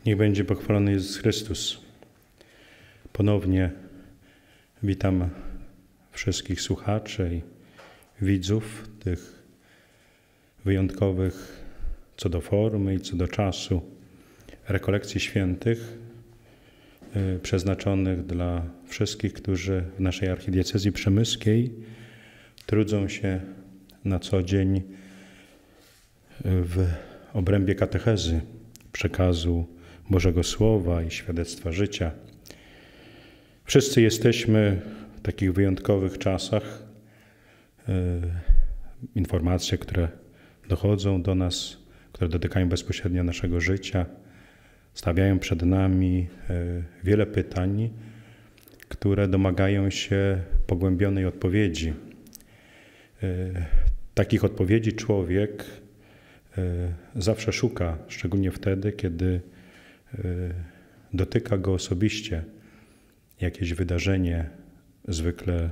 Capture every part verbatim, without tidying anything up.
Niech będzie pochwalony Jezus Chrystus. Ponownie witam wszystkich słuchaczy i widzów tych wyjątkowych co do formy i co do czasu rekolekcji świętych y, przeznaczonych dla wszystkich, którzy w naszej archidiecezji przemyskiej trudzą się na co dzień w obrębie katechezy, przekazu Bożego Słowa i świadectwa życia. Wszyscy jesteśmy w takich wyjątkowych czasach. Informacje, które dochodzą do nas, które dotykają bezpośrednio naszego życia, stawiają przed nami wiele pytań, które domagają się pogłębionej odpowiedzi. Takich odpowiedzi człowiek zawsze szuka, szczególnie wtedy, kiedy dotyka go osobiście jakieś wydarzenie, zwykle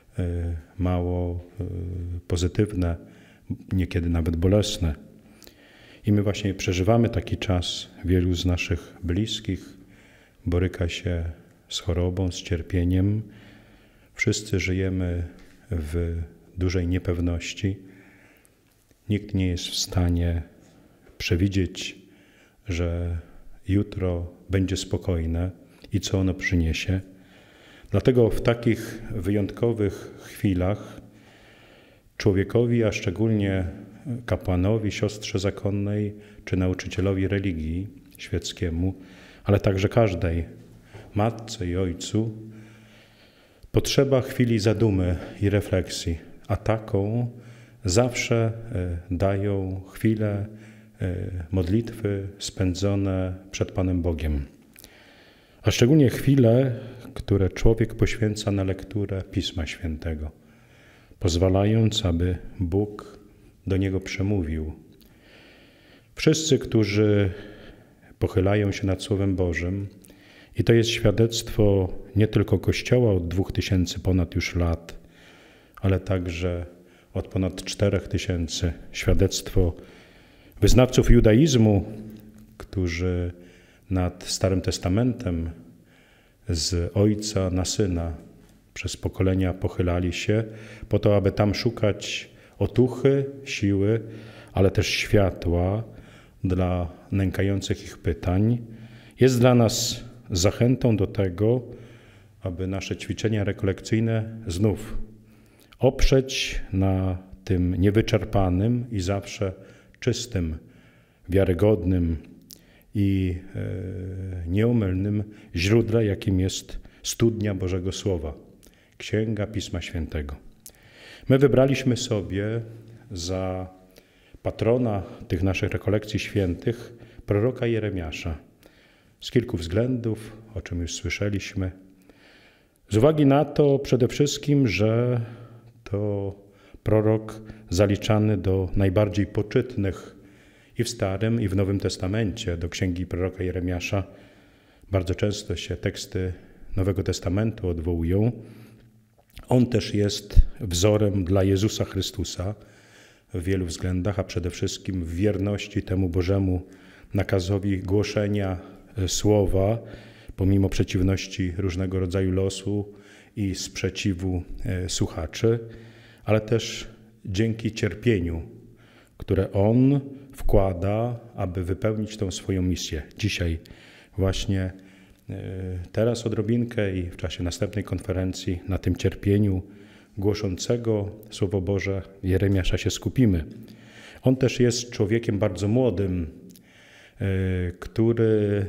mało pozytywne, niekiedy nawet bolesne. I my właśnie przeżywamy taki czas. Wielu z naszych bliskich boryka się z chorobą, z cierpieniem. Wszyscy żyjemy w dużej niepewności. Nikt nie jest w stanie przewidzieć, że jutro będzie spokojne i co ono przyniesie. Dlatego w takich wyjątkowych chwilach człowiekowi, a szczególnie kapłanowi, siostrze zakonnej czy nauczycielowi religii świeckiemu, ale także każdej matce i ojcu, potrzeba chwili zadumy i refleksji, a taką zawsze dają chwile modlitwy spędzone przed Panem Bogiem. A szczególnie chwile, które człowiek poświęca na lekturę Pisma Świętego, pozwalając, aby Bóg do niego przemówił. Wszyscy, którzy pochylają się nad Słowem Bożym, i to jest świadectwo nie tylko Kościoła od dwóch tysięcy ponad już lat, ale także od ponad czterech tysięcy, świadectwo wyznawców judaizmu, którzy nad Starym Testamentem z ojca na syna przez pokolenia pochylali się po to, aby tam szukać otuchy, siły, ale też światła dla nękających ich pytań. Jest dla nas zachętą do tego, aby nasze ćwiczenia rekolekcyjne znów oprzeć na tym niewyczerpanym i zawsze czystym, wiarygodnym i e, nieomylnym źródle, jakim jest studnia Bożego Słowa, Księga Pisma Świętego. My wybraliśmy sobie za patrona tych naszych rekolekcji świętych proroka Jeremiasza. Z kilku względów, o czym już słyszeliśmy. Z uwagi na to przede wszystkim, że to prorok zaliczany do najbardziej poczytnych i w Starym, i w Nowym Testamencie, do księgi proroka Jeremiasza. Bardzo często się teksty Nowego Testamentu odwołują. On też jest wzorem dla Jezusa Chrystusa w wielu względach, a przede wszystkim w wierności temu Bożemu nakazowi głoszenia słowa, pomimo przeciwności różnego rodzaju losu i sprzeciwu słuchaczy, ale też dzięki cierpieniu, które On wkłada, aby wypełnić tą swoją misję. Dzisiaj właśnie teraz odrobinkę i w czasie następnej konferencji na tym cierpieniu głoszącego Słowo Boże Jeremiasza się skupimy. On też jest człowiekiem bardzo młodym, który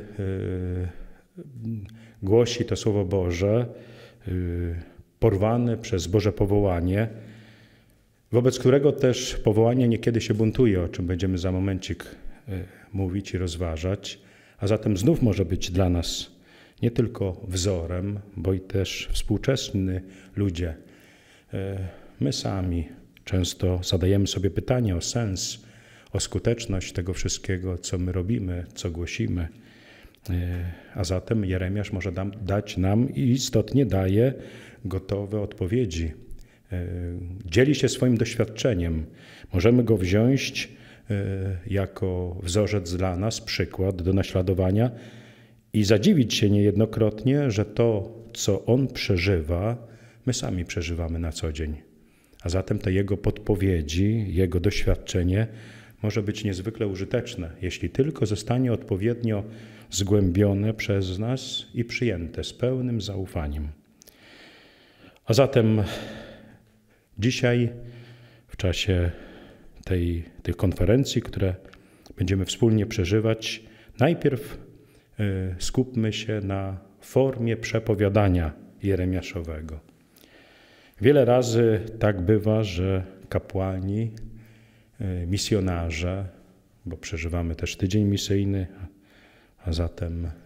głosi to Słowo Boże, porwany przez Boże powołanie, wobec którego też powołanie niekiedy się buntuje, o czym będziemy za momencik mówić i rozważać, a zatem znów może być dla nas nie tylko wzorem, bo i też współczesni ludzie. My sami często zadajemy sobie pytanie o sens, o skuteczność tego wszystkiego, co my robimy, co głosimy. A zatem Jeremiasz może dać nam i istotnie daje gotowe odpowiedzi. Dzieli się swoim doświadczeniem. Możemy go wziąć jako wzorzec dla nas, przykład do naśladowania i zadziwić się niejednokrotnie, że to, co on przeżywa, my sami przeżywamy na co dzień. A zatem te jego podpowiedzi, jego doświadczenie może być niezwykle użyteczne, jeśli tylko zostanie odpowiednio zgłębione przez nas i przyjęte z pełnym zaufaniem. A zatem dzisiaj w czasie tej, tych konferencji, które będziemy wspólnie przeżywać, najpierw y, skupmy się na formie przepowiadania jeremiaszowego. Wiele razy tak bywa, że kapłani, y, misjonarze, bo przeżywamy też tydzień misyjny, a zatem y,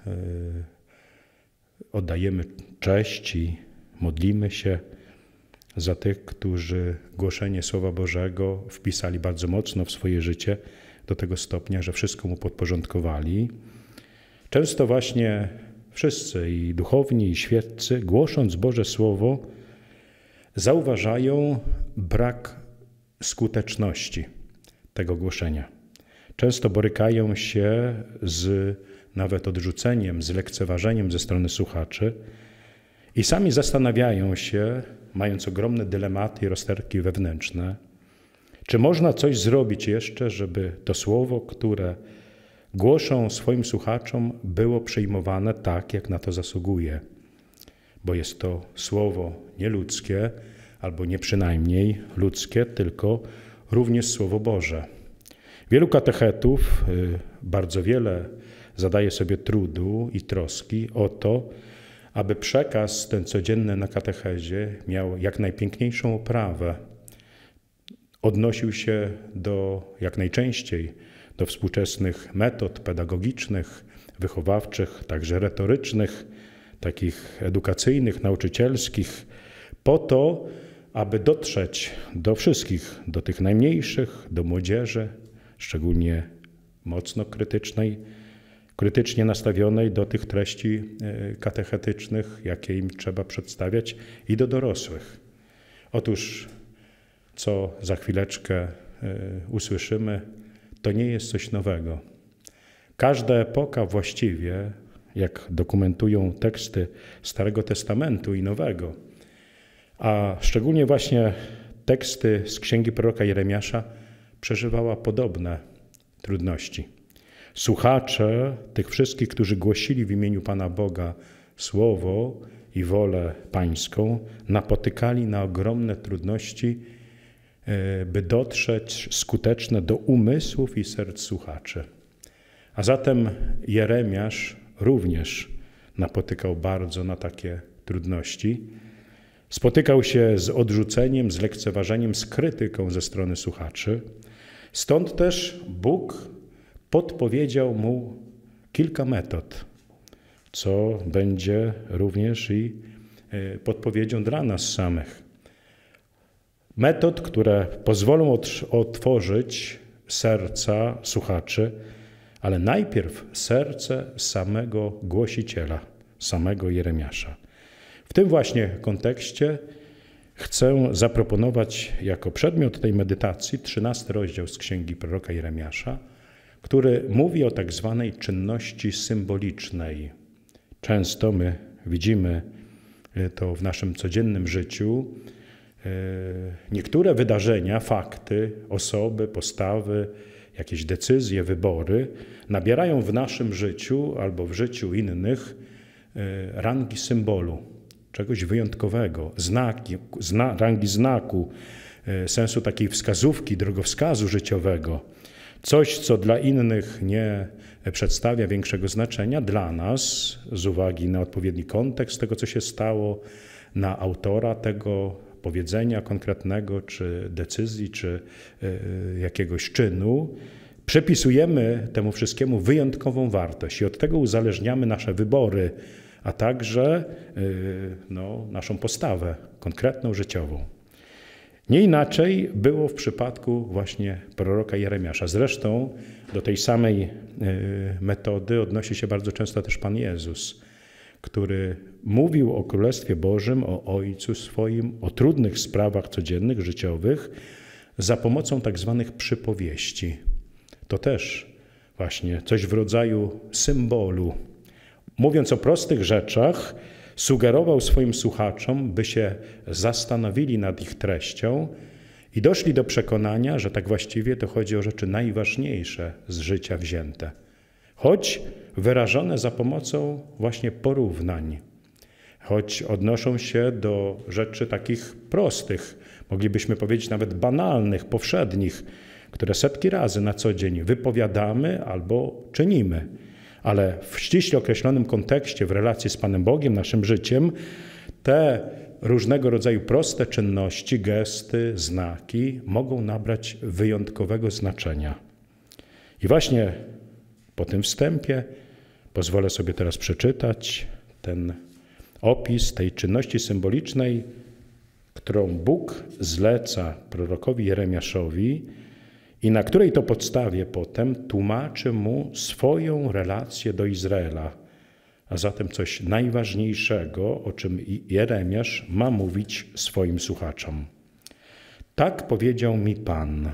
oddajemy cześć i modlimy się za tych, którzy głoszenie Słowa Bożego wpisali bardzo mocno w swoje życie do tego stopnia, że wszystko mu podporządkowali. Często właśnie wszyscy, i duchowni, i świeccy, głosząc Boże Słowo, zauważają brak skuteczności tego głoszenia. Często borykają się z nawet odrzuceniem, z lekceważeniem ze strony słuchaczy i sami zastanawiają się, mając ogromne dylematy i rozterki wewnętrzne, czy można coś zrobić jeszcze, żeby to słowo, które głoszą swoim słuchaczom, było przyjmowane tak, jak na to zasługuje. Bo jest to słowo nie ludzkie, albo nie przynajmniej ludzkie, tylko również Słowo Boże. Wielu katechetów bardzo wiele zadaje sobie trudu i troski o to, aby przekaz ten codzienny na katechezie miał jak najpiękniejszą oprawę, odnosił się do, jak najczęściej do współczesnych metod pedagogicznych, wychowawczych, także retorycznych, takich edukacyjnych, nauczycielskich, po to, aby dotrzeć do wszystkich, do tych najmniejszych, do młodzieży, szczególnie mocno krytycznej, krytycznie nastawionej do tych treści katechetycznych, jakie im trzeba przedstawiać, i do dorosłych. Otóż, co za chwileczkę usłyszymy, to nie jest coś nowego. Każda epoka właściwie, jak dokumentują teksty Starego Testamentu i Nowego, a szczególnie właśnie teksty z księgi proroka Jeremiasza, przeżywała podobne trudności. Słuchacze tych wszystkich, którzy głosili w imieniu Pana Boga Słowo i wolę Pańską, napotykali na ogromne trudności, by dotrzeć skuteczne do umysłów i serc słuchaczy. A zatem Jeremiasz również napotykał bardzo na takie trudności. Spotykał się z odrzuceniem, z lekceważeniem, z krytyką ze strony słuchaczy. Stąd też Bóg podpowiedział mu kilka metod, co będzie również i podpowiedzią dla nas samych. Metod, które pozwolą otworzyć serca słuchaczy, ale najpierw serce samego głosiciela, samego Jeremiasza. W tym właśnie kontekście chcę zaproponować jako przedmiot tej medytacji trzynasty rozdział z księgi proroka Jeremiasza, który mówi o tak zwanej czynności symbolicznej. Często my widzimy to w naszym codziennym życiu. Niektóre wydarzenia, fakty, osoby, postawy, jakieś decyzje, wybory nabierają w naszym życiu albo w życiu innych rangi symbolu, czegoś wyjątkowego, znaki, zna, rangi znaku, sensu takiej wskazówki, drogowskazu życiowego. Coś, co dla innych nie przedstawia większego znaczenia, dla nas, z uwagi na odpowiedni kontekst tego, co się stało, na autora tego powiedzenia konkretnego, czy decyzji, czy jakiegoś czynu, przypisujemy temu wszystkiemu wyjątkową wartość i od tego uzależniamy nasze wybory, a także no, naszą postawę konkretną, życiową. Nie inaczej było w przypadku właśnie proroka Jeremiasza. Zresztą do tej samej metody odnosi się bardzo często też Pan Jezus, który mówił o Królestwie Bożym, o Ojcu swoim, o trudnych sprawach codziennych, życiowych, za pomocą tak zwanych przypowieści. to też właśnie coś w rodzaju symbolu. Mówiąc o prostych rzeczach, sugerował swoim słuchaczom, by się zastanowili nad ich treścią i doszli do przekonania, że tak właściwie to chodzi o rzeczy najważniejsze z życia wzięte, choć wyrażone za pomocą właśnie porównań, choć odnoszą się do rzeczy takich prostych, moglibyśmy powiedzieć nawet banalnych, powszednich, które setki razy na co dzień wypowiadamy albo czynimy. Ale w ściśle określonym kontekście, w relacji z Panem Bogiem, naszym życiem, te różnego rodzaju proste czynności, gesty, znaki mogą nabrać wyjątkowego znaczenia. I właśnie po tym wstępie pozwolę sobie teraz przeczytać ten opis tej czynności symbolicznej, którą Bóg zleca prorokowi Jeremiaszowi i na której to podstawie potem tłumaczy mu swoją relację do Izraela, a zatem coś najważniejszego, o czym Jeremiasz ma mówić swoim słuchaczom. Tak powiedział mi Pan: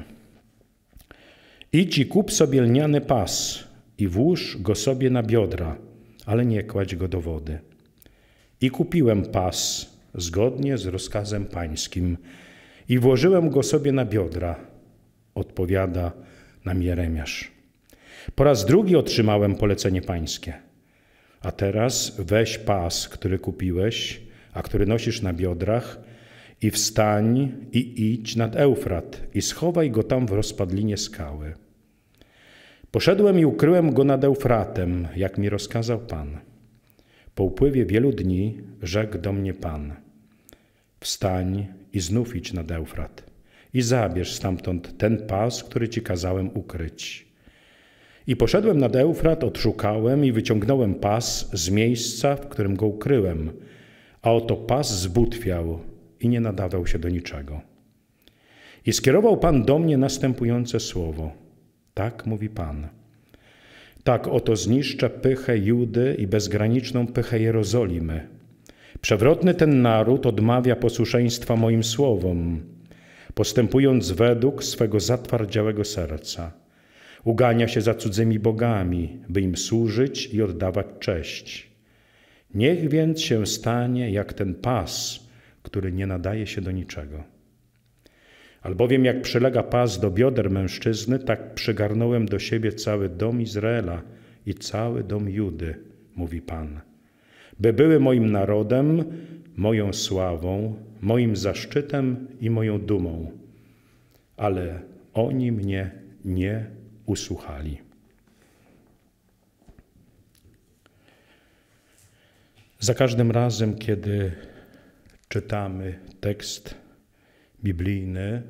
idź i kup sobie lniany pas i włóż go sobie na biodra, ale nie kładź go do wody. I kupiłem pas zgodnie z rozkazem pańskim i włożyłem go sobie na biodra, odpowiada nam Jeremiasz. Po raz drugi otrzymałem polecenie pańskie. A teraz weź pas, który kupiłeś, a który nosisz na biodrach, i wstań i idź nad Eufrat i schowaj go tam w rozpadlinie skały. Poszedłem i ukryłem go nad Eufratem, jak mi rozkazał Pan. Po upływie wielu dni rzekł do mnie Pan: wstań i znów idź nad Eufrat i zabierz stamtąd ten pas, który ci kazałem ukryć. I poszedłem nad Eufrat, odszukałem i wyciągnąłem pas z miejsca, w którym go ukryłem, a oto pas zbutwiał i nie nadawał się do niczego. I skierował Pan do mnie następujące słowo. Tak mówi Pan. Tak oto zniszczę pychę Judy i bezgraniczną pychę Jerozolimy. Przewrotny ten naród odmawia posłuszeństwa moim słowom, postępując według swego zatwardziałego serca. Ugania się za cudzymi bogami, by im służyć i oddawać cześć. Niech więc się stanie jak ten pas, który nie nadaje się do niczego. Albowiem jak przylega pas do bioder mężczyzny, tak przygarnąłem do siebie cały dom Izraela i cały dom Judy, mówi Pan, by były moim narodem, moją sławą, moim zaszczytem i moją dumą. Ale oni mnie nie usłuchali. Za każdym razem, kiedy czytamy tekst biblijny,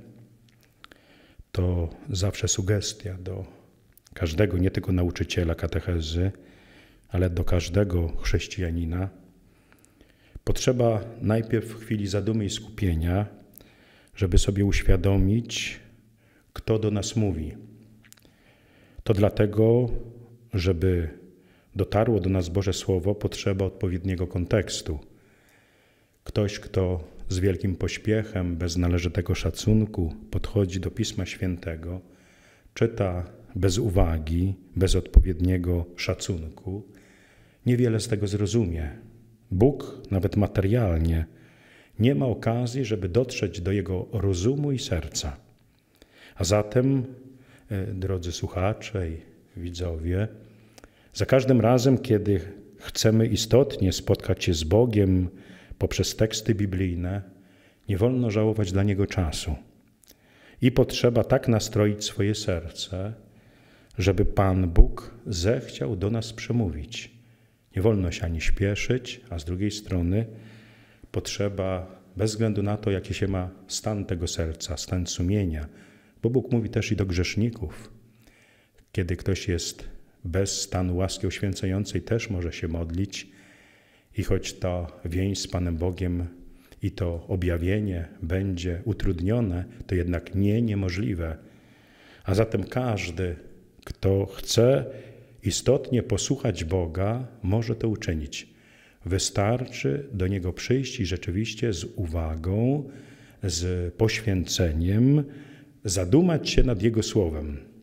to zawsze sugestia do każdego, nie tylko nauczyciela katechezy, ale do każdego chrześcijanina. Potrzeba najpierw chwili zadumy i skupienia, żeby sobie uświadomić, kto do nas mówi. To dlatego, żeby dotarło do nas Boże Słowo, potrzeba odpowiedniego kontekstu. Ktoś, kto z wielkim pośpiechem, bez należytego szacunku podchodzi do Pisma Świętego, czyta bez uwagi, bez odpowiedniego szacunku, niewiele z tego zrozumie. Bóg, nawet materialnie, nie ma okazji, żeby dotrzeć do Jego rozumu i serca. A zatem, drodzy słuchacze i widzowie, za każdym razem, kiedy chcemy istotnie spotkać się z Bogiem poprzez teksty biblijne, nie wolno żałować dla Niego czasu. I potrzeba tak nastroić swoje serce, żeby Pan Bóg zechciał do nas przemówić. Nie wolno się ani śpieszyć, a z drugiej strony potrzeba, bez względu na to, jaki się ma stan tego serca, stan sumienia, bo Bóg mówi też i do grzeszników. Kiedy ktoś jest bez stanu łaski uświęcającej, też może się modlić i choć ta więź z Panem Bogiem i to objawienie będzie utrudnione, to jednak nie niemożliwe. A zatem każdy, kto chce istotnie posłuchać Boga, może to uczynić. Wystarczy do Niego przyjść i rzeczywiście z uwagą, z poświęceniem zadumać się nad Jego Słowem.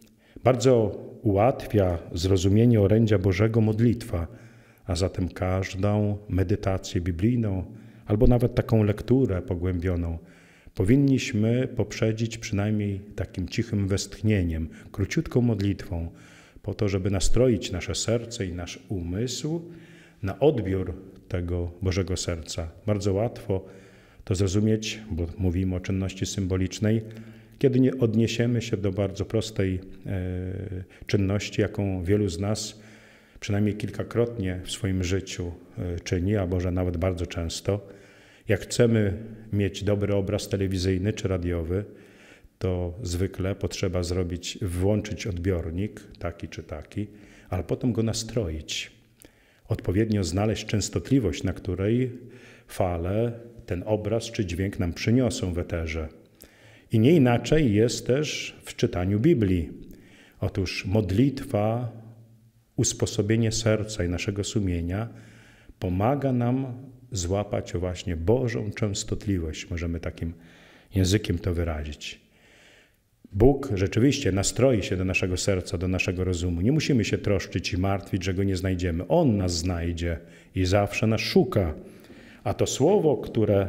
Bardzo ułatwia zrozumienie orędzia Bożego modlitwa, a zatem każdą medytację biblijną albo nawet taką lekturę pogłębioną powinniśmy poprzedzić przynajmniej takim cichym westchnieniem, króciutką modlitwą, po to, żeby nastroić nasze serce i nasz umysł na odbiór tego Bożego serca. Bardzo łatwo to zrozumieć, bo mówimy o czynności symbolicznej, kiedy nie odniesiemy się do bardzo prostej e, czynności, jaką wielu z nas przynajmniej kilkakrotnie w swoim życiu e, czyni, a może nawet bardzo często. Jak chcemy mieć dobry obraz telewizyjny czy radiowy, to zwykle potrzeba zrobić, włączyć odbiornik, taki czy taki, ale potem go nastroić. Odpowiednio znaleźć częstotliwość, na której fale ten obraz czy dźwięk nam przyniosą w eterze. I nie inaczej jest też w czytaniu Biblii. Otóż modlitwa, usposobienie serca i naszego sumienia pomaga nam złapać właśnie Bożą częstotliwość. Możemy takim językiem to wyrazić. Bóg rzeczywiście nastroi się do naszego serca, do naszego rozumu. Nie musimy się troszczyć i martwić, że Go nie znajdziemy. On nas znajdzie i zawsze nas szuka. A to słowo, które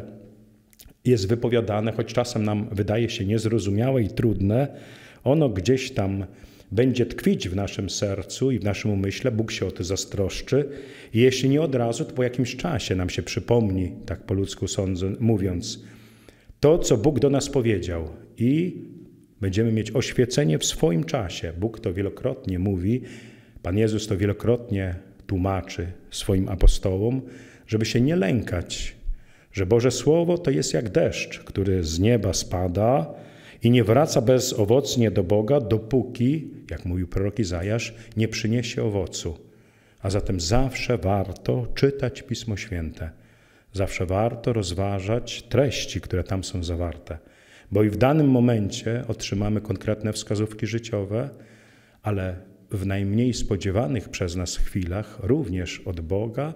jest wypowiadane, choć czasem nam wydaje się niezrozumiałe i trudne, ono gdzieś tam będzie tkwić w naszym sercu i w naszym umyśle. Bóg się o to zastroszczy i jeśli nie od razu, to po jakimś czasie nam się przypomni, tak po ludzku sądzę, mówiąc, to, co Bóg do nas powiedział i będziemy mieć oświecenie w swoim czasie. Bóg to wielokrotnie mówi, Pan Jezus to wielokrotnie tłumaczy swoim apostołom, żeby się nie lękać, że Boże Słowo to jest jak deszcz, który z nieba spada i nie wraca bezowocnie do Boga, dopóki, jak mówił prorok Izajasz, nie przyniesie owocu. A zatem zawsze warto czytać Pismo Święte. Zawsze warto rozważać treści, które tam są zawarte. Bo i w danym momencie otrzymamy konkretne wskazówki życiowe, ale w najmniej spodziewanych przez nas chwilach również od Boga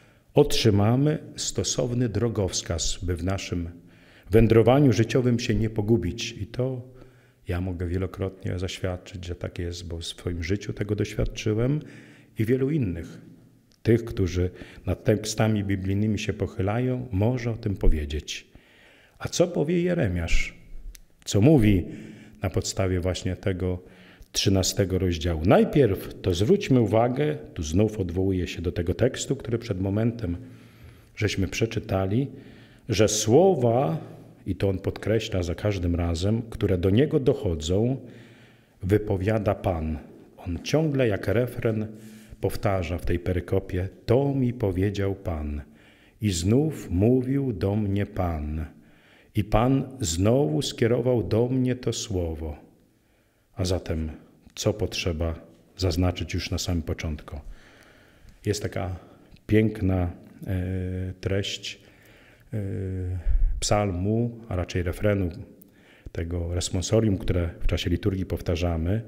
otrzymamy stosowny drogowskaz, by w naszym wędrowaniu życiowym się nie pogubić. I to ja mogę wielokrotnie zaświadczyć, że tak jest, bo w swoim życiu tego doświadczyłem i wielu innych. Tych, którzy nad tekstami biblijnymi się pochylają, może o tym powiedzieć. A co powie Jeremiasz? Co mówi na podstawie właśnie tego trzynastego rozdziału? Najpierw to zwróćmy uwagę, tu znów odwołuję się do tego tekstu, który przed momentem żeśmy przeczytali, że słowa, i to on podkreśla za każdym razem, które do niego dochodzą, wypowiada Pan. On ciągle jak refren powtarza w tej perykopie, to mi powiedział Pan. I znów mówił do mnie Pan. I Pan znowu skierował do mnie to słowo. A zatem co potrzeba zaznaczyć już na samym początku? Jest taka piękna e, treść e, psalmu, a raczej refrenu tego responsorium, które w czasie liturgii powtarzamy. E,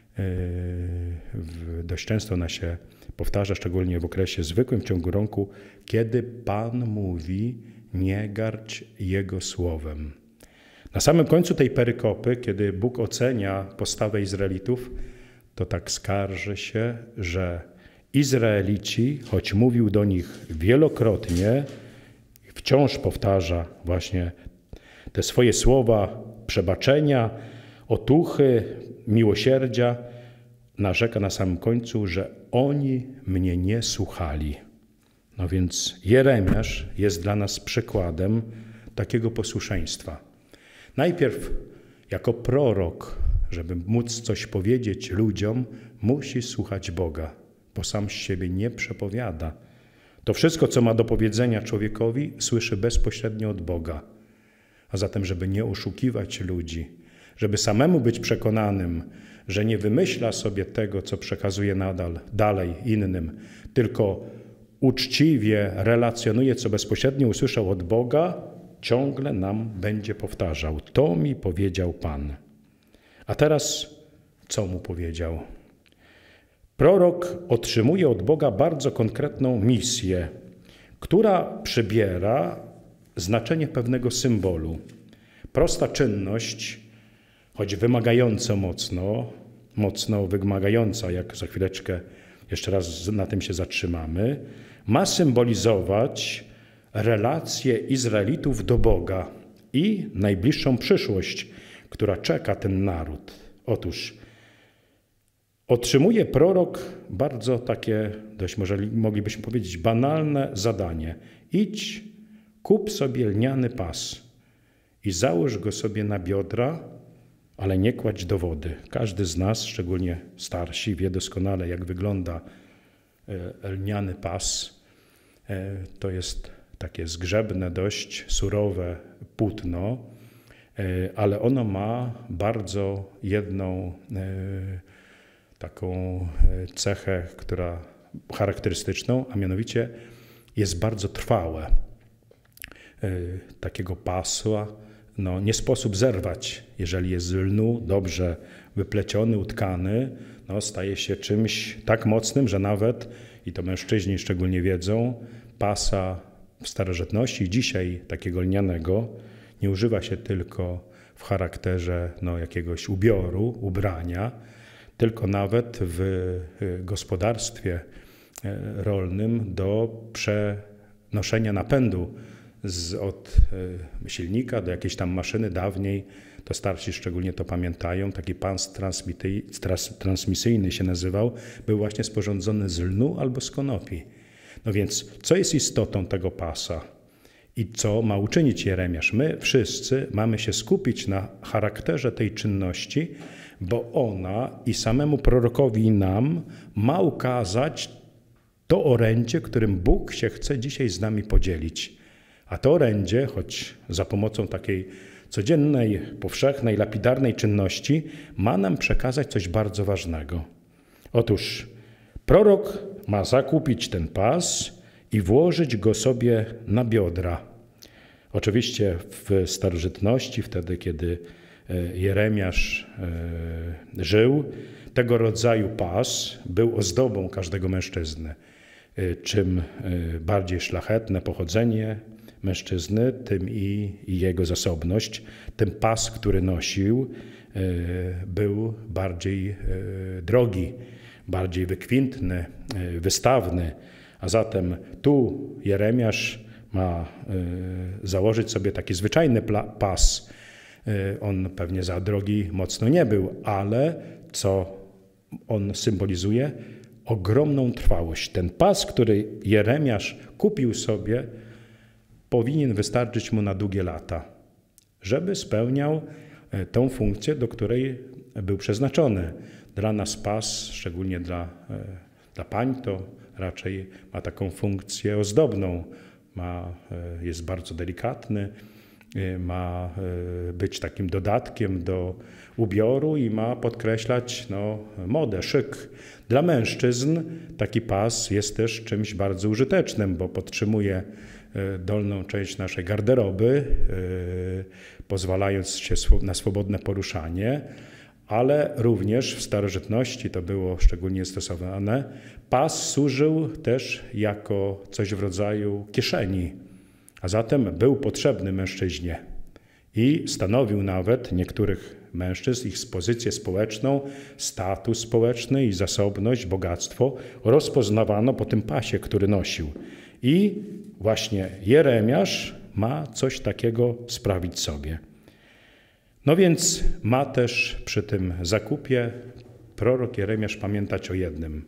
w, dość często ona się powtarza, szczególnie w okresie zwykłym w ciągu roku, kiedy Pan mówi, nie garść Jego słowem. Na samym końcu tej perykopy, kiedy Bóg ocenia postawę Izraelitów, to tak skarży się, że Izraelici, choć mówił do nich wielokrotnie, wciąż powtarza właśnie te swoje słowa przebaczenia, otuchy, miłosierdzia, narzeka na samym końcu, że oni mnie nie słuchali. No więc Jeremiasz jest dla nas przykładem takiego posłuszeństwa. Najpierw jako prorok, żeby móc coś powiedzieć ludziom, musi słuchać Boga, bo sam z siebie nie przepowiada. To wszystko, co ma do powiedzenia człowiekowi, słyszy bezpośrednio od Boga. A zatem, żeby nie oszukiwać ludzi, żeby samemu być przekonanym, że nie wymyśla sobie tego, co przekazuje nadal dalej innym, tylko uczciwie relacjonuje, co bezpośrednio usłyszał od Boga, ciągle nam będzie powtarzał. To mi powiedział Pan. A teraz co mu powiedział? Prorok otrzymuje od Boga bardzo konkretną misję, która przybiera znaczenie pewnego symbolu. Prosta czynność, choć wymagająca mocno, mocno wymagająca, jak za chwileczkę jeszcze raz na tym się zatrzymamy, ma symbolizować relacje Izraelitów do Boga i najbliższą przyszłość, która czeka ten naród. Otóż otrzymuje prorok bardzo takie, dość może moglibyśmy powiedzieć, banalne zadanie. Idź, kup sobie lniany pas i załóż go sobie na biodra, ale nie kładź do wody. Każdy z nas, szczególnie starsi, wie doskonale, jak wygląda lniany pas. To jest takie zgrzebne, dość surowe płótno, ale ono ma bardzo jedną taką cechę, która charakterystyczną, a mianowicie jest bardzo trwałe. Takiego pasła no, nie sposób zerwać. Jeżeli jest z lnu, dobrze wypleciony, utkany, no, staje się czymś tak mocnym, że nawet, i to mężczyźni szczególnie wiedzą, pasa w starożytności i dzisiaj takiego lnianego nie używa się tylko w charakterze no, jakiegoś ubioru, ubrania, tylko nawet w gospodarstwie rolnym do przenoszenia napędu z, od silnika do jakiejś tam maszyny. Dawniej, to starsi szczególnie to pamiętają, taki pas transmisyjny się nazywał, był właśnie sporządzony z lnu albo z konopi. No więc co jest istotą tego pasa i co ma uczynić Jeremiasz? My wszyscy mamy się skupić na charakterze tej czynności, bo ona i samemu prorokowi i nam ma ukazać to orędzie, którym Bóg się chce dzisiaj z nami podzielić. A to orędzie, choć za pomocą takiej codziennej, powszechnej, lapidarnej czynności, ma nam przekazać coś bardzo ważnego. Otóż prorok ma zakupić ten pas i włożyć go sobie na biodra. Oczywiście w starożytności, wtedy kiedy Jeremiasz żył, tego rodzaju pas był ozdobą każdego mężczyzny. Czym bardziej szlachetne pochodzenie mężczyzny, tym i jego zasobność. Ten pas, który nosił, był bardziej drogi, bardziej wykwintny, wystawny. A zatem tu Jeremiasz ma założyć sobie taki zwyczajny pas. On pewnie za drogi mocno nie był, ale co on symbolizuje? Ogromną trwałość. Ten pas, który Jeremiasz kupił sobie, powinien wystarczyć mu na długie lata, żeby spełniał tą funkcję, do której był przeznaczony. Dla nas pas, szczególnie dla, dla pań, to raczej ma taką funkcję ozdobną. Ma, jest bardzo delikatny, ma być takim dodatkiem do ubioru i ma podkreślać no, modę, szyk. Dla mężczyzn taki pas jest też czymś bardzo użytecznym, bo podtrzymuje dolną część naszej garderoby, pozwalając się na swobodne poruszanie, ale również w starożytności to było szczególnie stosowane. Pas służył też jako coś w rodzaju kieszeni, a zatem był potrzebny mężczyźnie i stanowił nawet niektórych mężczyzn, ich pozycję społeczną, status społeczny i zasobność, bogactwo rozpoznawano po tym pasie, który nosił. I właśnie Jeremiasz ma coś takiego sprawić sobie. No więc ma też przy tym zakupie prorok Jeremiasz pamiętać o jednym.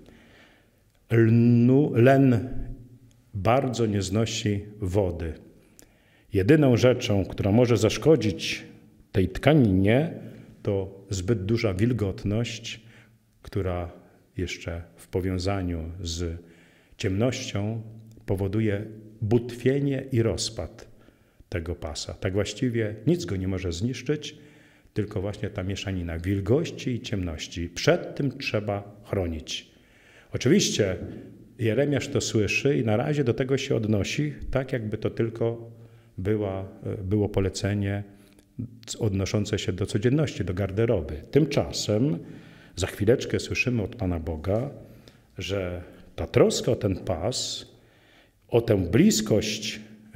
Lnu, len bardzo nie znosi wody. Jedyną rzeczą, która może zaszkodzić tej tkaninie, to zbyt duża wilgotność, która jeszcze w powiązaniu z ciemnością powoduje butwienie i rozpad tego pasa. Tak właściwie nic go nie może zniszczyć, tylko właśnie ta mieszanina wilgoci i ciemności. Przed tym trzeba chronić. Oczywiście Jeremiasz to słyszy i na razie do tego się odnosi, tak jakby to tylko była, było polecenie odnoszące się do codzienności, do garderoby. Tymczasem za chwileczkę słyszymy od Pana Boga, że ta troska o ten pas, o tę bliskość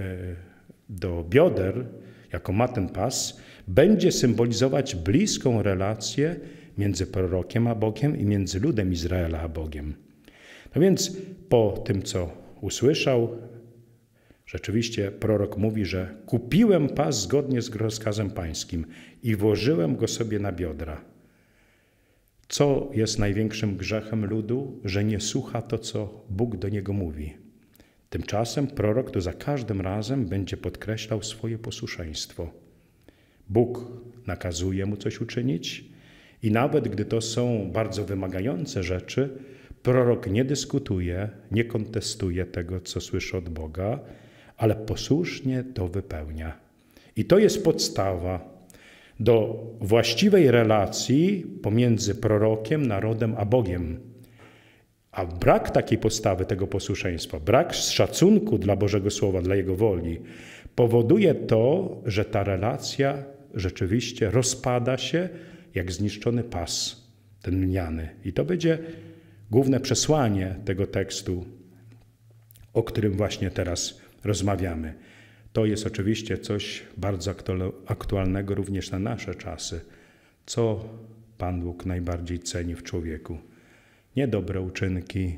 do bioder, jaką ma ten pas, będzie symbolizować bliską relację między prorokiem a Bogiem i między ludem Izraela a Bogiem. No więc po tym, co usłyszał, rzeczywiście prorok mówi, że kupiłem pas zgodnie z rozkazem pańskim i włożyłem go sobie na biodra. Co jest największym grzechem ludu? Że nie słucha to, co Bóg do niego mówi. Tymczasem prorok to za każdym razem będzie podkreślał swoje posłuszeństwo. Bóg nakazuje mu coś uczynić i nawet gdy to są bardzo wymagające rzeczy, prorok nie dyskutuje, nie kontestuje tego, co słyszy od Boga, ale posłusznie to wypełnia. I to jest podstawa do właściwej relacji pomiędzy prorokiem, narodem a Bogiem. A brak takiej postawy, tego posłuszeństwa, brak szacunku dla Bożego Słowa, dla Jego woli, powoduje to, że ta relacja rzeczywiście rozpada się jak zniszczony pas, ten lniany. I to będzie główne przesłanie tego tekstu, o którym właśnie teraz rozmawiamy. To jest oczywiście coś bardzo aktualnego również na nasze czasy. Co Pan Bóg najbardziej ceni w człowieku? Nie dobre uczynki,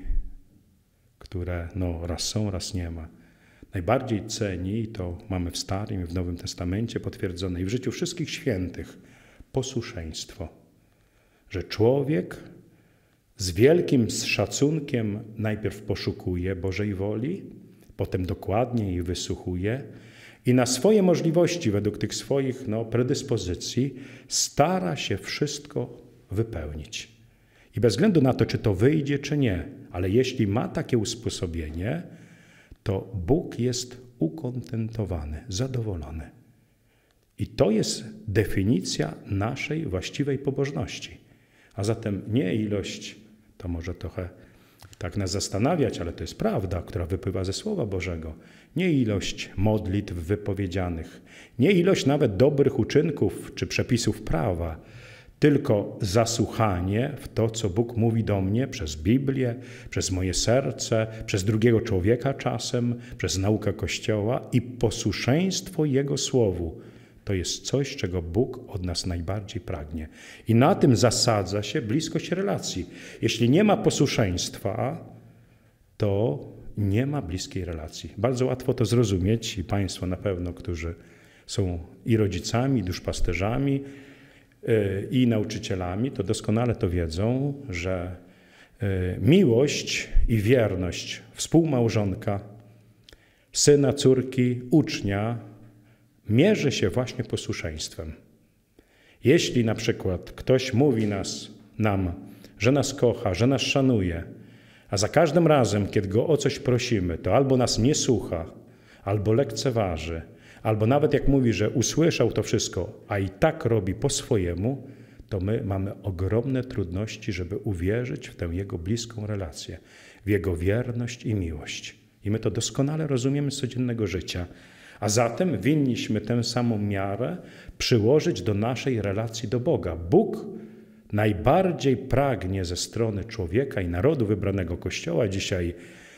które no, raz są, raz nie ma. Najbardziej ceni, i to mamy w Starym i w Nowym Testamencie potwierdzone i w życiu wszystkich świętych, posłuszeństwo. Że człowiek z wielkim szacunkiem najpierw poszukuje Bożej woli, potem dokładnie jej wysłuchuje i na swoje możliwości, według tych swoich no, predyspozycji, stara się wszystko wypełnić. I bez względu na to, czy to wyjdzie, czy nie, ale jeśli ma takie usposobienie, to Bóg jest ukontentowany, zadowolony. I to jest definicja naszej właściwej pobożności. A zatem nie ilość, to może trochę tak nas zastanawiać, ale to jest prawda, która wypływa ze Słowa Bożego. Nie ilość modlitw wypowiedzianych, nie ilość nawet dobrych uczynków czy przepisów prawa, tylko zasłuchanie w to, co Bóg mówi do mnie przez Biblię, przez moje serce, przez drugiego człowieka czasem, przez naukę Kościoła i posłuszeństwo Jego Słowu. To jest coś, czego Bóg od nas najbardziej pragnie. I na tym zasadza się bliskość relacji. Jeśli nie ma posłuszeństwa, to nie ma bliskiej relacji. Bardzo łatwo to zrozumieć i Państwo na pewno, którzy są i rodzicami, i duszpasterzami, i nauczycielami, to doskonale to wiedzą, że miłość i wierność współmałżonka, syna, córki, ucznia mierzy się właśnie posłuszeństwem. Jeśli na przykład ktoś mówi nas, nam, że nas kocha, że nas szanuje, a za każdym razem, kiedy go o coś prosimy, to albo nas nie słucha, albo lekceważy, albo nawet jak mówi, że usłyszał to wszystko, a i tak robi po swojemu, to my mamy ogromne trudności, żeby uwierzyć w tę Jego bliską relację, w Jego wierność i miłość. I my to doskonale rozumiemy z codziennego życia. A zatem winniśmy tę samą miarę przyłożyć do naszej relacji do Boga. Bóg najbardziej pragnie ze strony człowieka i narodu wybranego Kościoła dzisiaj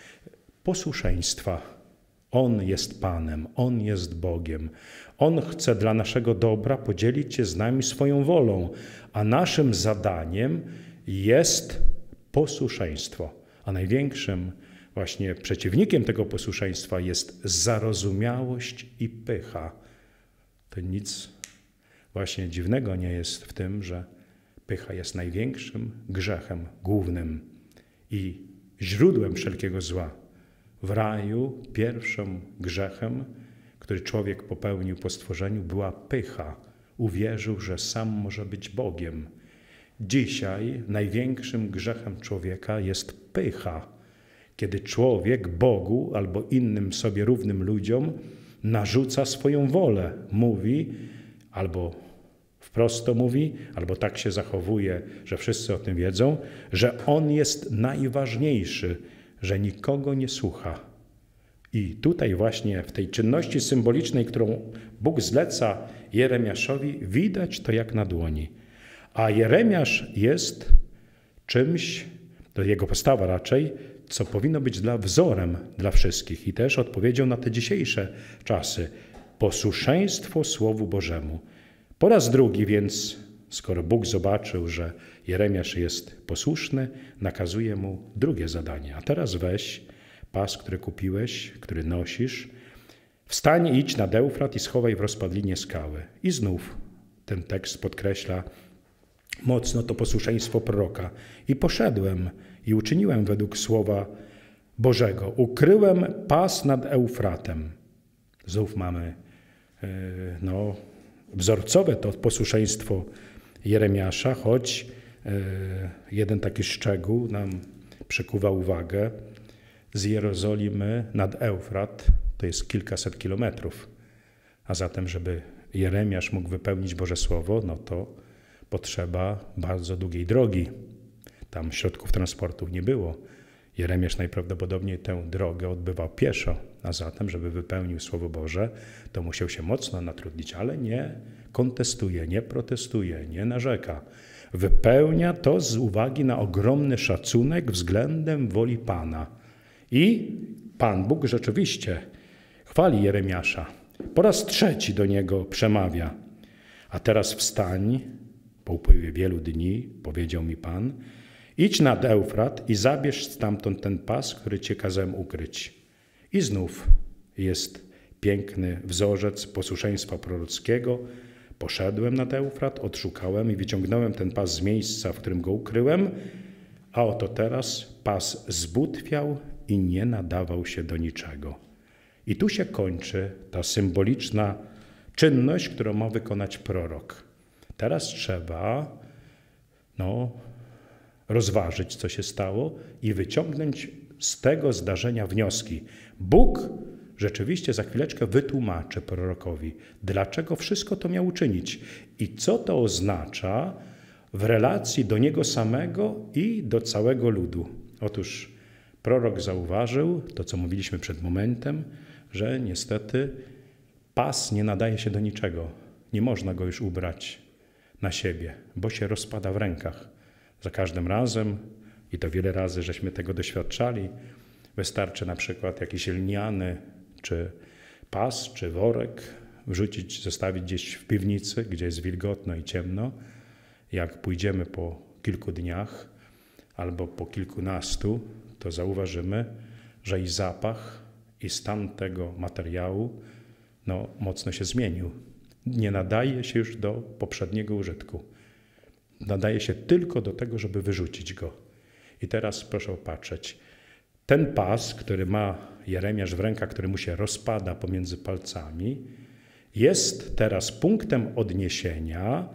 posłuszeństwa. On jest Panem, On jest Bogiem. On chce dla naszego dobra podzielić się z nami swoją wolą, a naszym zadaniem jest posłuszeństwo. A największym właśnie przeciwnikiem tego posłuszeństwa jest zarozumiałość i pycha. To nic właśnie dziwnego nie jest w tym, że pycha jest największym grzechem głównym i źródłem wszelkiego zła. W raju pierwszym grzechem, który człowiek popełnił po stworzeniu, była pycha. Uwierzył, że sam może być Bogiem. Dzisiaj największym grzechem człowieka jest pycha, kiedy człowiek Bogu albo innym sobie równym ludziom narzuca swoją wolę. Mówi, albo wprost to mówi, albo tak się zachowuje, że wszyscy o tym wiedzą, że On jest najważniejszy, że nikogo nie słucha. I tutaj właśnie w tej czynności symbolicznej, którą Bóg zleca Jeremiaszowi, widać to jak na dłoni. A Jeremiasz jest czymś, to jego postawa raczej, co powinno być dla wzorem dla wszystkich i też odpowiedzią na te dzisiejsze czasy. Posłuszeństwo Słowu Bożemu. Po raz drugi więc Skoro Bóg zobaczył, że Jeremiasz jest posłuszny, nakazuje mu drugie zadanie. A teraz weź pas, który kupiłeś, który nosisz, wstań i idź nad Eufrat i schowaj w rozpadlinie skały. I znów ten tekst podkreśla mocno to posłuszeństwo proroka. I poszedłem i uczyniłem według słowa Bożego. Ukryłem pas nad Eufratem. Znów mamy no, wzorcowe to posłuszeństwo Jeremiasza, choć jeden taki szczegół nam przykuwa uwagę. Z Jerozolimy nad Eufrat to jest kilkaset kilometrów. A zatem, żeby Jeremiasz mógł wypełnić Boże Słowo, no to potrzeba bardzo długiej drogi. Tam środków transportu nie było. Jeremiasz najprawdopodobniej tę drogę odbywał pieszo, a zatem, żeby wypełnił Słowo Boże, to musiał się mocno natrudnić, ale nie kontestuje, nie protestuje, nie narzeka. Wypełnia to z uwagi na ogromny szacunek względem woli Pana. I Pan Bóg rzeczywiście chwali Jeremiasza. Po raz trzeci do niego przemawia. A teraz wstań, po upływie wielu dni, powiedział mi Pan, idź nad Eufrat i zabierz stamtąd ten pas, który cię kazałem ukryć. I znów jest piękny wzorzec posłuszeństwa prorockiego. Poszedłem nad Eufrat, odszukałem i wyciągnąłem ten pas z miejsca, w którym go ukryłem, a oto teraz pas zbutwiał i nie nadawał się do niczego. I tu się kończy ta symboliczna czynność, którą ma wykonać prorok. Teraz trzeba no, rozważyć, co się stało i wyciągnąć z tego zdarzenia wnioski. Bóg rzeczywiście za chwileczkę wytłumaczy prorokowi, dlaczego wszystko to miał uczynić i co to oznacza w relacji do niego samego i do całego ludu. Otóż prorok zauważył to, co mówiliśmy przed momentem, że niestety pas nie nadaje się do niczego. Nie można go już ubrać na siebie, bo się rozpada w rękach. Za każdym razem, i to wiele razy żeśmy tego doświadczali, wystarczy na przykład jakiś lniany, czy pas, czy worek wrzucić, zostawić gdzieś w piwnicy, gdzie jest wilgotno i ciemno. Jak pójdziemy po kilku dniach albo po kilkunastu, to zauważymy, że i zapach, i stan tego materiału no, mocno się zmienił. Nie nadaje się już do poprzedniego użytku. Nadaje się tylko do tego, żeby wyrzucić go. I teraz proszę patrzeć. Ten pas, który ma Jeremiasz w rękach, który mu się rozpada pomiędzy palcami, jest teraz punktem odniesienia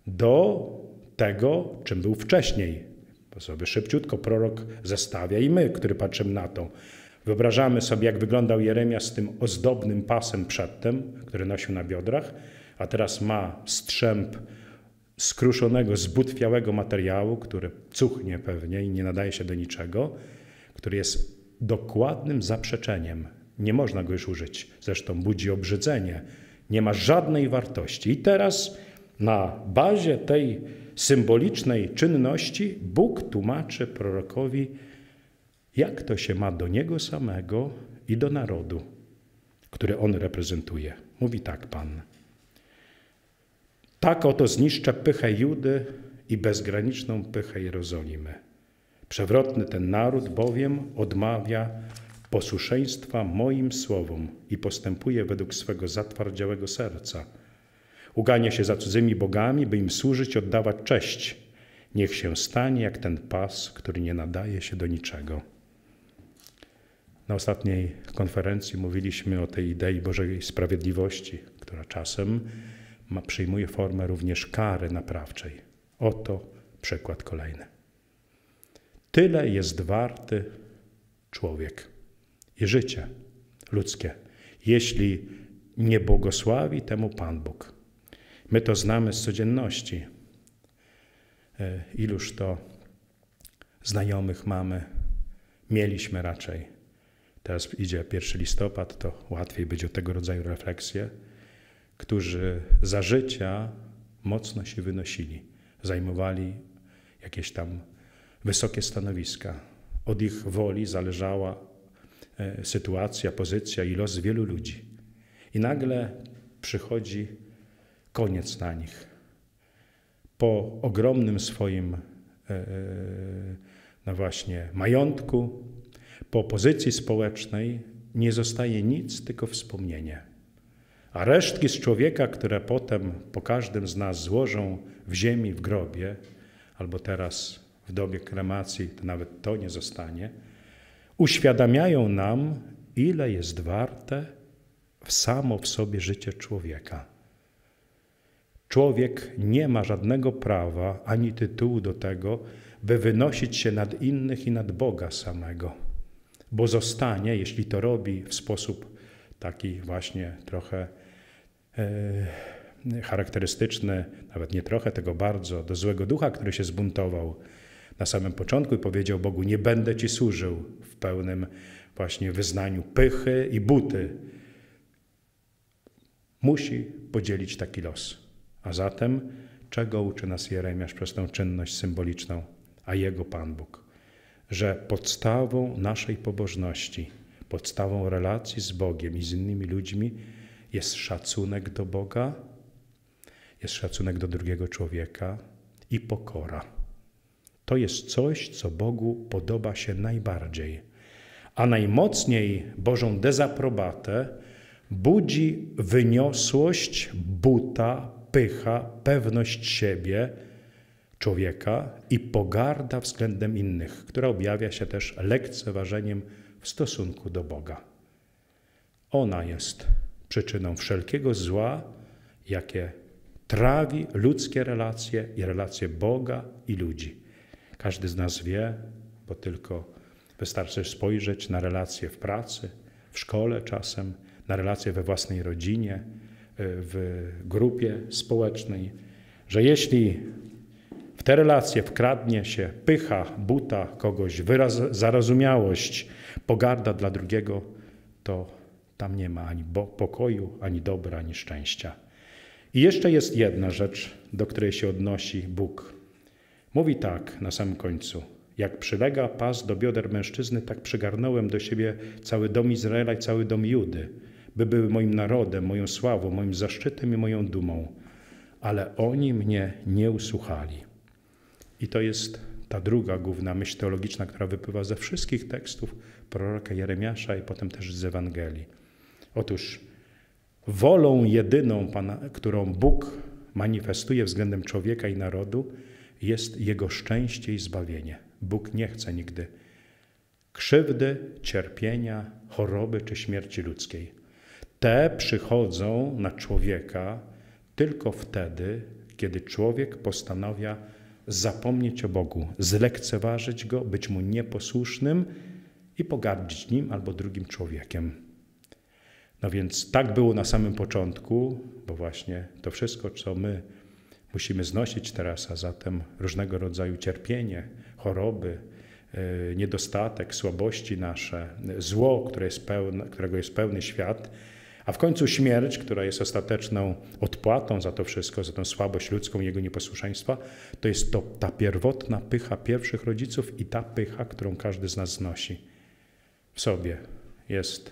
do tego, czym był wcześniej. Bo sobie szybciutko prorok zestawia i my, który patrzymy na to, wyobrażamy sobie, jak wyglądał Jeremiasz z tym ozdobnym pasem przedtem, który nosił na biodrach, a teraz ma strzęp skruszonego, zbutwiałego materiału, który cuchnie pewnie i nie nadaje się do niczego, który jest dokładnym zaprzeczeniem. Nie można go już użyć. Zresztą budzi obrzydzenie. Nie ma żadnej wartości. I teraz na bazie tej symbolicznej czynności Bóg tłumaczy prorokowi, jak to się ma do niego samego i do narodu, który on reprezentuje. Mówi tak Pan. Tak oto zniszczę pychę Judy i bezgraniczną pychę Jerozolimy. Przewrotny ten naród bowiem odmawia posłuszeństwa moim słowom i postępuje według swego zatwardziałego serca. Ugania się za cudzymi bogami, by im służyć, oddawać cześć. Niech się stanie jak ten pas, który nie nadaje się do niczego. Na ostatniej konferencji mówiliśmy o tej idei Bożej Sprawiedliwości, która czasem ma, przyjmuje formę również kary naprawczej. Oto przykład kolejny. Tyle jest warty człowiek i życie ludzkie, jeśli nie błogosławi temu Pan Bóg. My to znamy z codzienności. Iluż to znajomych mamy, mieliśmy raczej. Teraz idzie pierwszy listopad, to łatwiej być o tego rodzaju refleksje, którzy za życia mocno się wynosili, zajmowali jakieś tam wysokie stanowiska. Od ich woli zależała sytuacja, pozycja i los wielu ludzi. I nagle przychodzi koniec na nich. po ogromnym swoim no właśnie majątku, po pozycji społecznej nie zostaje nic, tylko wspomnienie. A resztki z człowieka, które potem po każdym z nas złożą w ziemi, w grobie, albo teraz w dobie kremacji, to nawet to nie zostanie, uświadamiają nam, ile jest warte samo w sobie życie człowieka. Człowiek nie ma żadnego prawa ani tytułu do tego, by wynosić się nad innych i nad Boga samego, bo zostanie, jeśli to robi w sposób taki właśnie trochę e, charakterystyczny, nawet nie trochę, tego bardzo, do złego ducha, który się zbuntował na samym początku i powiedział Bogu: nie będę Ci służył, w pełnym właśnie wyznaniu pychy i buty. Musi podzielić taki los. A zatem czego uczy nas Jeremiasz przez tę czynność symboliczną, a jego Pan Bóg? Że podstawą naszej pobożności, podstawą relacji z Bogiem i z innymi ludźmi jest szacunek do Boga, jest szacunek do drugiego człowieka i pokora. To jest coś, co Bogu podoba się najbardziej. A najmocniej Bożą dezaprobatę budzi wyniosłość, buta, pycha, pewność siebie człowieka i pogarda względem innych, która objawia się też lekceważeniem w stosunku do Boga. Ona jest przyczyną wszelkiego zła, jakie trawi ludzkie relacje i relacje Boga i ludzi. Każdy z nas wie, bo tylko wystarczy spojrzeć na relacje w pracy, w szkole czasem, na relacje we własnej rodzinie, w grupie społecznej, że jeśli w te relacje wkradnie się pycha, buta kogoś, wyraz, zarozumiałość, pogarda dla drugiego, to tam nie ma ani pokoju, ani dobra, ani szczęścia. I jeszcze jest jedna rzecz, do której się odnosi Bóg. Mówi tak na samym końcu: jak przylega pas do bioder mężczyzny, tak przygarnąłem do siebie cały dom Izraela i cały dom Judy, by były moim narodem, moją sławą, moim zaszczytem i moją dumą. Ale oni mnie nie usłuchali. I to jest ta druga główna myśl teologiczna, która wypływa ze wszystkich tekstów proroka Jeremiasza i potem też z Ewangelii. Otóż wolą jedyną, Pana, którą Bóg manifestuje względem człowieka i narodu, jest jego szczęście i zbawienie. Bóg nie chce nigdy krzywdy, cierpienia, choroby czy śmierci ludzkiej. Te przychodzą na człowieka tylko wtedy, kiedy człowiek postanawia zapomnieć o Bogu, zlekceważyć Go, być Mu nieposłusznym i pogardzić Nim albo drugim człowiekiem. No więc tak było na samym początku, bo właśnie to wszystko, co my musimy znosić teraz, a zatem różnego rodzaju cierpienie, choroby, niedostatek, słabości nasze, zło, które jest pełne, którego jest pełny świat, a w końcu śmierć, która jest ostateczną odpłatą za to wszystko, za tę słabość ludzką i jego nieposłuszeństwa, to jest to ta pierwotna pycha pierwszych rodziców i ta pycha, którą każdy z nas znosi w sobie. Jest,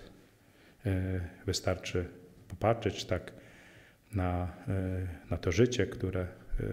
wystarczy popatrzeć tak na, na to życie, które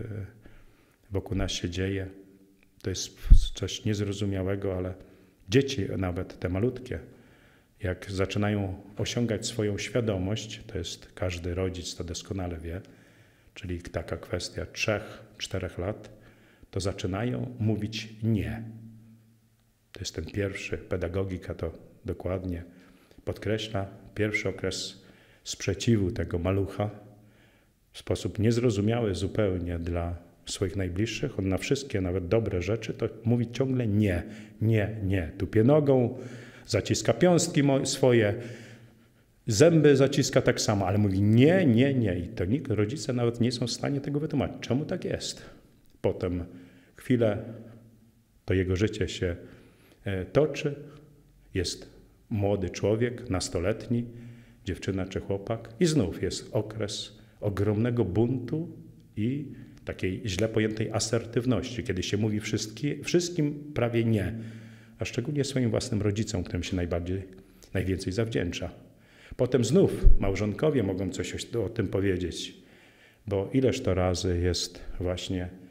wokół nas się dzieje. To jest coś niezrozumiałego, ale dzieci nawet te malutkie, jak zaczynają osiągać swoją świadomość, to jest każdy rodzic to doskonale wie, czyli taka kwestia trzech, czterech lat, to zaczynają mówić nie. To jest ten pierwszy, pedagogika to dokładnie podkreśla, pierwszy okres sprzeciwu tego malucha w sposób niezrozumiały zupełnie dla swoich najbliższych. On na wszystkie, nawet dobre rzeczy, to mówi ciągle nie, nie, nie. Tupie nogą, zaciska piąstki swoje, zęby zaciska tak samo, ale mówi nie, nie, nie. I to nikt, rodzice nawet nie są w stanie tego wytłumaczyć. Czemu tak jest? Potem chwilę to jego życie się toczy. Jest młody człowiek, nastoletni, dziewczyna czy chłopak i znów jest okres ogromnego buntu i takiej źle pojętej asertywności, kiedy się mówi wszystki, wszystkim prawie nie, a szczególnie swoim własnym rodzicom, którym się najbardziej, najwięcej zawdzięcza. Potem znów małżonkowie mogą coś o, o tym powiedzieć, bo ileż to razy jest właśnie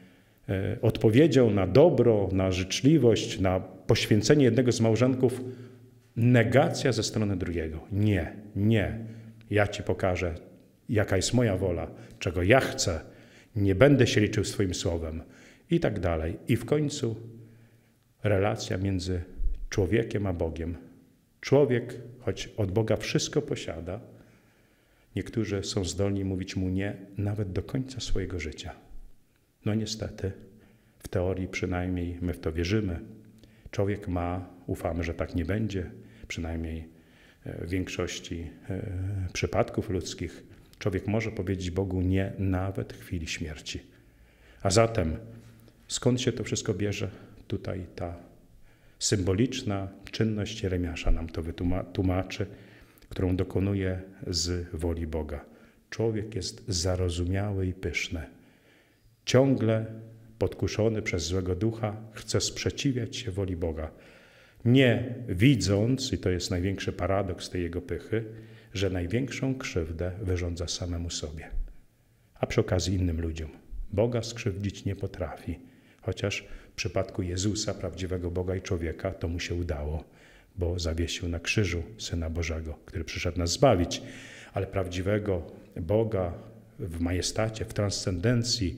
odpowiedzią na dobro, na życzliwość, na poświęcenie jednego z małżonków negacja ze strony drugiego. Nie, nie. Ja ci pokażę, jaka jest moja wola, czego ja chcę. Nie będę się liczył swoim słowem. I tak dalej. I w końcu relacja między człowiekiem a Bogiem. Człowiek, choć od Boga wszystko posiada, niektórzy są zdolni mówić mu nie nawet do końca swojego życia. No niestety, w teorii przynajmniej my w to wierzymy. Człowiek ma, ufamy, że tak nie będzie, przynajmniej w większości przypadków ludzkich. Człowiek może powiedzieć Bogu nie nawet w chwili śmierci. A zatem skąd się to wszystko bierze? Tutaj ta symboliczna czynność Jeremiasza nam to wytłumaczy, którą dokonuje z woli Boga. Człowiek jest zarozumiały i pyszny. Ciągle podkuszony przez złego ducha chce sprzeciwiać się woli Boga. Nie widząc, i to jest największy paradoks tej jego pychy, że największą krzywdę wyrządza samemu sobie, a przy okazji innym ludziom. Boga skrzywdzić nie potrafi, chociaż w przypadku Jezusa, prawdziwego Boga i człowieka, to mu się udało, bo zawiesił na krzyżu Syna Bożego, który przyszedł nas zbawić, ale prawdziwego Boga w majestacie, w transcendencji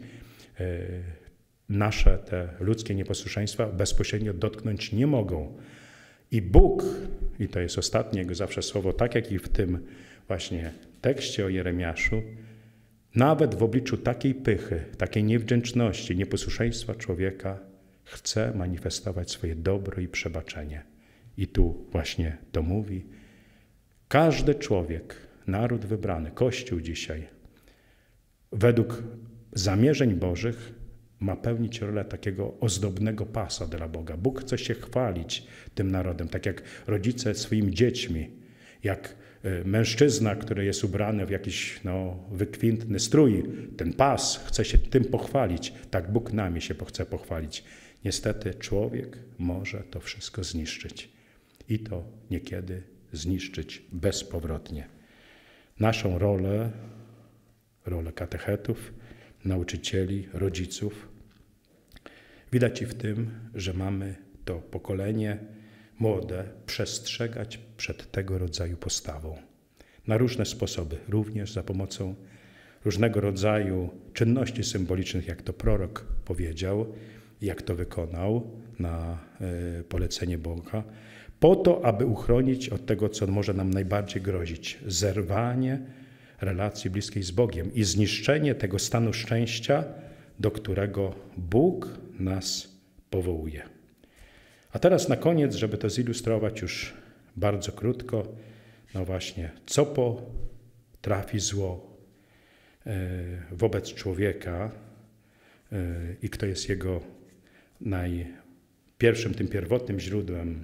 nasze te ludzkie nieposłuszeństwa bezpośrednio dotknąć nie mogą. I Bóg, i to jest ostatnie jego zawsze słowo, tak jak i w tym właśnie tekście o Jeremiaszu, nawet w obliczu takiej pychy, takiej niewdzięczności, nieposłuszeństwa człowieka chce manifestować swoje dobro i przebaczenie. I tu właśnie to mówi. Każdy człowiek, naród wybrany, Kościół dzisiaj, według zamierzeń Bożych ma pełnić rolę takiego ozdobnego pasa dla Boga. Bóg chce się chwalić tym narodem, tak jak rodzice swoimi dziećmi, jak mężczyzna, który jest ubrany w jakiś no, wykwintny strój, ten pas chce się tym pochwalić, tak Bóg nami się chce pochwalić. Niestety człowiek może to wszystko zniszczyć i to niekiedy zniszczyć bezpowrotnie. Naszą rolę, rolę katechetów, nauczycieli, rodziców, widać i w tym, że mamy to pokolenie młode przestrzegać przed tego rodzaju postawą. Na różne sposoby, również za pomocą różnego rodzaju czynności symbolicznych, jak to prorok powiedział, jak to wykonał na polecenie Boga, po to, aby uchronić od tego, co może nam najbardziej grozić. Zerwanie relacji bliskiej z Bogiem i zniszczenie tego stanu szczęścia, do którego Bóg nas powołuje. A teraz na koniec, żeby to zilustrować już bardzo krótko, no właśnie, co potrafi zło wobec człowieka i kto jest jego najpierwszym, tym pierwotnym źródłem.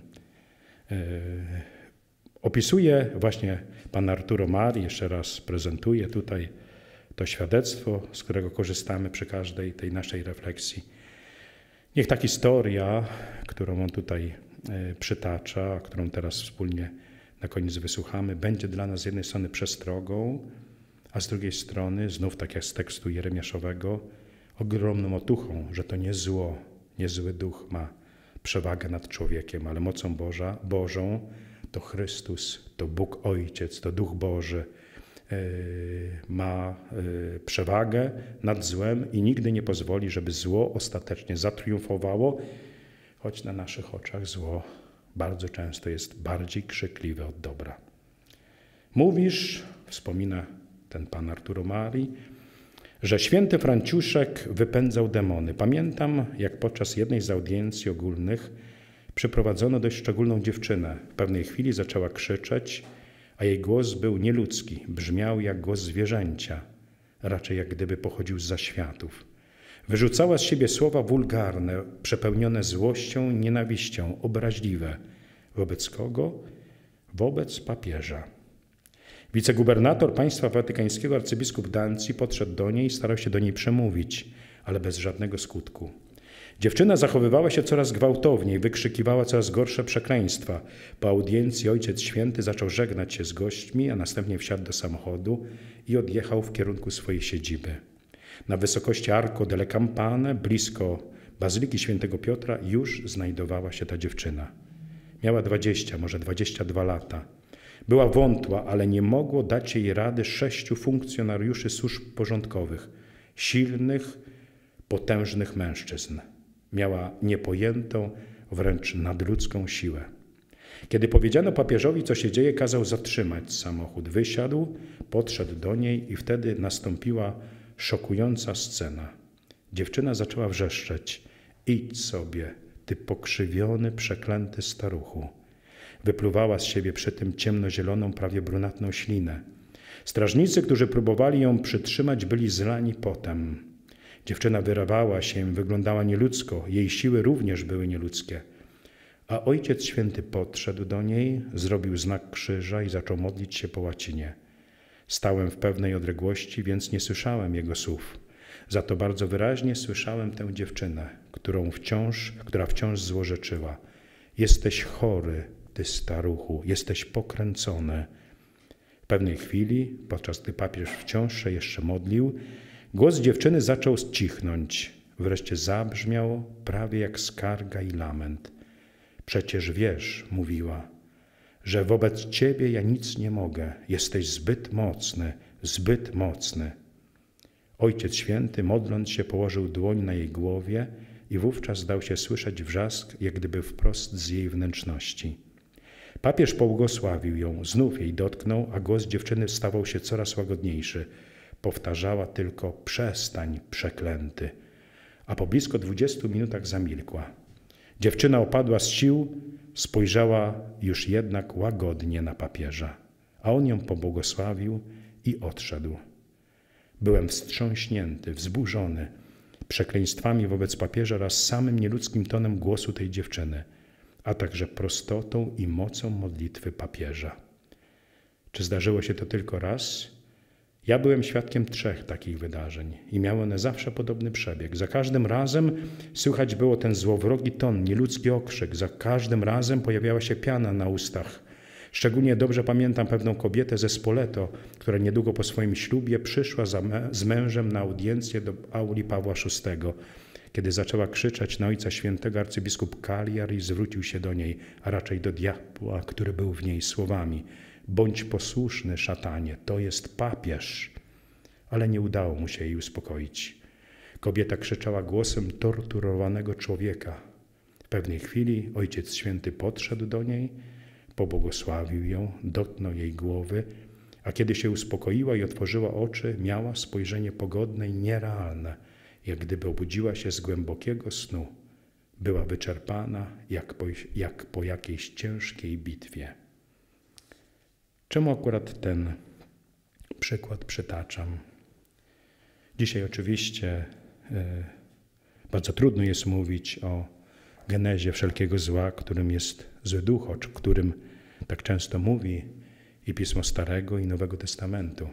Opisuje właśnie pan Arturo Mari, jeszcze raz prezentuje tutaj to świadectwo, z którego korzystamy przy każdej tej naszej refleksji. Niech ta historia, którą on tutaj przytacza, którą teraz wspólnie na koniec wysłuchamy, będzie dla nas z jednej strony przestrogą, a z drugiej strony, znów tak jak z tekstu jeremiaszowego, ogromną otuchą, że to nie zło, nie zły duch ma przewagę nad człowiekiem, ale mocą Boża, Bożą to Chrystus, to Bóg Ojciec, to Duch Boży yy, ma yy, przewagę nad złem i nigdy nie pozwoli, żeby zło ostatecznie zatriumfowało, choć na naszych oczach zło bardzo często jest bardziej krzykliwe od dobra. Mówisz, wspomina ten pan Arturo Mari, że święty Franciszek wypędzał demony. Pamiętam, jak podczas jednej z audiencji ogólnych przyprowadzono dość szczególną dziewczynę. W pewnej chwili zaczęła krzyczeć, a jej głos był nieludzki, brzmiał jak głos zwierzęcia, raczej jak gdyby pochodził z zaświatów. Wyrzucała z siebie słowa wulgarne, przepełnione złością, nienawiścią, obraźliwe. Wobec kogo? Wobec papieża. Wicegubernator państwa watykańskiego, arcybiskup Danzi, podszedł do niej i starał się do niej przemówić, ale bez żadnego skutku. Dziewczyna zachowywała się coraz gwałtowniej, wykrzykiwała coraz gorsze przekleństwa. Po audiencji Ojciec Święty zaczął żegnać się z gośćmi, a następnie wsiadł do samochodu i odjechał w kierunku swojej siedziby. Na wysokości Arco delle Campane, blisko Bazyliki Świętego Piotra, już znajdowała się ta dziewczyna. Miała dwadzieścia, może dwadzieścia dwa lata. Była wątła, ale nie mogło dać jej rady sześciu funkcjonariuszy służb porządkowych, silnych, potężnych mężczyzn. Miała niepojętą, wręcz nadludzką siłę. Kiedy powiedziano papieżowi, co się dzieje, kazał zatrzymać samochód. Wysiadł, podszedł do niej i wtedy nastąpiła szokująca scena. Dziewczyna zaczęła wrzeszczeć. Idź sobie, ty pokrzywiony, przeklęty staruchu. Wypluwała z siebie przy tym ciemnozieloną, prawie brunatną ślinę. Strażnicy, którzy próbowali ją przytrzymać, byli zlani potem. Dziewczyna wyrywała się, wyglądała nieludzko, jej siły również były nieludzkie. A Ojciec Święty podszedł do niej, zrobił znak krzyża i zaczął modlić się po łacinie. Stałem w pewnej odległości, więc nie słyszałem jego słów. Za to bardzo wyraźnie słyszałem tę dziewczynę, którą wciąż, która wciąż złorzeczyła. Jesteś chory, ty staruchu, jesteś pokręcony. W pewnej chwili, podczas gdy papież wciąż się jeszcze modlił, głos dziewczyny zaczął cichnąć. Wreszcie zabrzmiał prawie jak skarga i lament. Przecież wiesz, mówiła, że wobec ciebie ja nic nie mogę. Jesteś zbyt mocny, zbyt mocny. Ojciec Święty, modląc się, położył dłoń na jej głowie i wówczas dał się słyszeć wrzask, jak gdyby wprost z jej wnętrzności. Papież pobłogosławił ją, znów jej dotknął, a głos dziewczyny stawał się coraz łagodniejszy. Powtarzała tylko: przestań, przeklęty. A po blisko dwudziestu minutach zamilkła. Dziewczyna opadła z sił, spojrzała już jednak łagodnie na papieża, a on ją pobłogosławił i odszedł. Byłem wstrząśnięty, wzburzony przekleństwami wobec papieża oraz samym nieludzkim tonem głosu tej dziewczyny, a także prostotą i mocą modlitwy papieża. Czy zdarzyło się to tylko raz? Ja byłem świadkiem trzech takich wydarzeń i miały one zawsze podobny przebieg. Za każdym razem słychać było ten złowrogi ton, nieludzki okrzyk. Za każdym razem pojawiała się piana na ustach. Szczególnie dobrze pamiętam pewną kobietę ze Spoleto, która niedługo po swoim ślubie przyszła za me- z mężem na audiencję do auli Pawła szóstego. Kiedy zaczęła krzyczeć na Ojca Świętego, arcybiskup Cagliari zwrócił się do niej, a raczej do diabła, który był w niej, słowami: bądź posłuszny, szatanie, to jest papież. Ale nie udało mu się jej uspokoić. Kobieta krzyczała głosem torturowanego człowieka. W pewnej chwili Ojciec Święty podszedł do niej, pobłogosławił ją, dotknął jej głowy, a kiedy się uspokoiła i otworzyła oczy, miała spojrzenie pogodne i nierealne, jak gdyby obudziła się z głębokiego snu. Była wyczerpana, jak po, jak po jakiejś ciężkiej bitwie. Czemu akurat ten przykład przytaczam? Dzisiaj oczywiście e, bardzo trudno jest mówić o genezie wszelkiego zła, którym jest zły duch, o którym tak często mówi i Pismo Starego i Nowego Testamentu.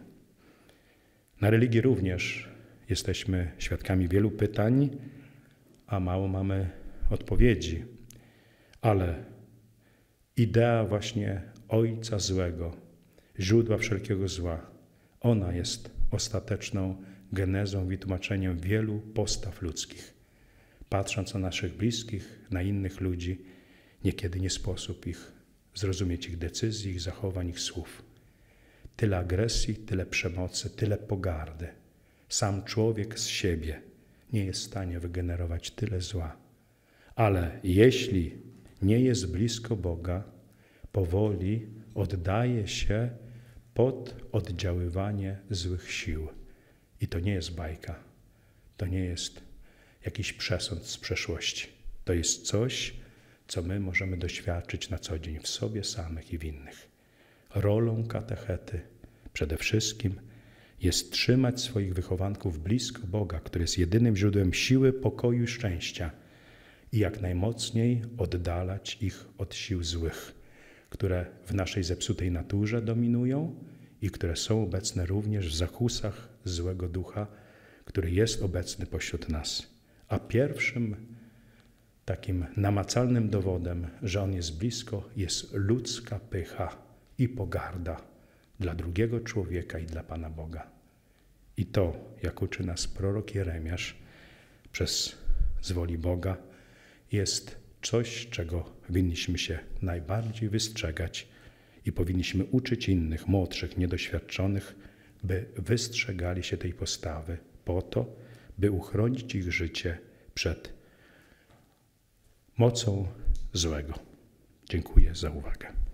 Na religii również jesteśmy świadkami wielu pytań, a mało mamy odpowiedzi. Ale idea właśnie Ojca Złego, źródła wszelkiego zła, ona jest ostateczną genezą i tłumaczeniem wielu postaw ludzkich. Patrząc na naszych bliskich, na innych ludzi, niekiedy nie sposób ich zrozumieć, ich decyzji, ich zachowań, ich słów. Tyle agresji, tyle przemocy, tyle pogardy. Sam człowiek z siebie nie jest w stanie wygenerować tyle zła. Ale jeśli nie jest blisko Boga, powoli oddaje się pod oddziaływanie złych sił. I to nie jest bajka, to nie jest jakiś przesąd z przeszłości. To jest coś, co my możemy doświadczyć na co dzień w sobie samych i w innych. Rolą katechety przede wszystkim jest trzymać swoich wychowanków blisko Boga, który jest jedynym źródłem siły, pokoju i szczęścia, i jak najmocniej oddalać ich od sił złych, które w naszej zepsutej naturze dominują i które są obecne również w zakusach złego ducha, który jest obecny pośród nas. A pierwszym takim namacalnym dowodem, że on jest blisko, jest ludzka pycha i pogarda dla drugiego człowieka i dla Pana Boga. I to, jak uczy nas prorok Jeremiasz, przez z woli Boga, jest coś, czego winniśmy się najbardziej wystrzegać i powinniśmy uczyć innych, młodszych, niedoświadczonych, by wystrzegali się tej postawy po to, by uchronić ich życie przed mocą złego. Dziękuję za uwagę.